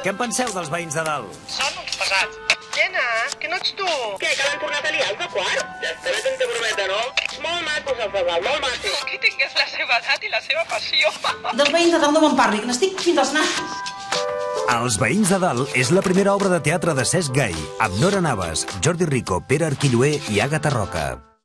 Què en penseu dels veïns de dalt? Són uns pesats. Nena, que no ets tu? Què, que l'han tornat a liar els de quart? Ja estaré que te prometa, no? Molt macos els de dalt, molt macos. Qui tingués la seva edat i la seva passió. Dels veïns de dalt no me'n parli, que n'estic fins als nassos. Els veïns de dalt és la primera obra de teatre de Cesc Gai, amb Nora Navas, Jordi Rico, Pere Arquilloé i Àgata Roca.